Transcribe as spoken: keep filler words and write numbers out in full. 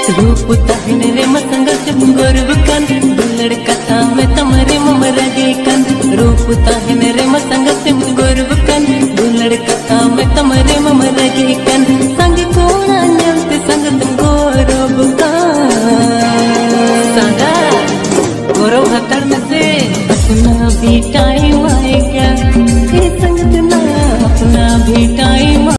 रूप ताहिन रे मतंग से गोरब कन दुलड़ कथा में तमरे ममर गे कन रूप ताहिन रे मतंग से गोरब कन दुलड़ कथा में तमरे ममर गे कन संग कोणा न्यंत संग तुम गोरब कन संगा गोरब हतर में से अपना भी टाइम आएगा।